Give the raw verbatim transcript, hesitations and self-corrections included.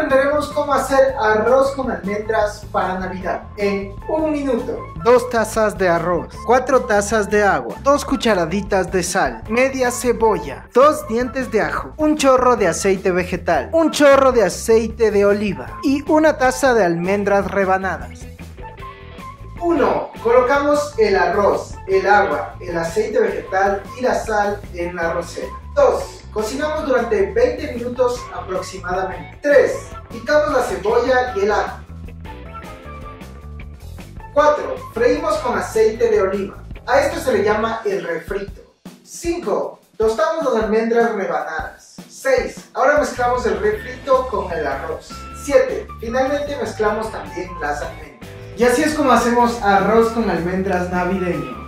aprenderemos cómo hacer arroz con almendras para Navidad en un minuto. Dos tazas de arroz, cuatro tazas de agua, dos cucharaditas de sal, media cebolla, dos dientes de ajo, un chorro de aceite vegetal, un chorro de aceite de oliva y una taza de almendras rebanadas. uno. Colocamos el arroz, el agua, el aceite vegetal y la sal en la arrocera. dos. Cocinamos durante veinte minutos aproximadamente. tres. Picamos la cebolla y el ajo. cuatro. Freímos con aceite de oliva. A esto se le llama el refrito. cinco. Tostamos las almendras rebanadas. seis. Ahora mezclamos el refrito con el arroz. siete. Finalmente mezclamos también las almendras. Y así es como hacemos arroz con almendras navideño.